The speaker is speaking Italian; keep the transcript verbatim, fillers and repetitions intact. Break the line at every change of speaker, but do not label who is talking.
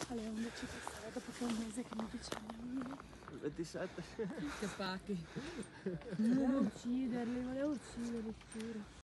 alle undici passare dopo che è un mese che mi dicevano
ventisette.
che pacchi. Volevo ucciderli, volevo ucciderli, giuro.